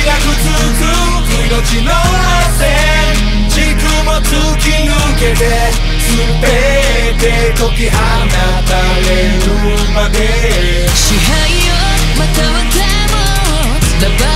がく続く命の汗軸も突き抜けて全て解き放たれるまで支配をまたはでも伝わ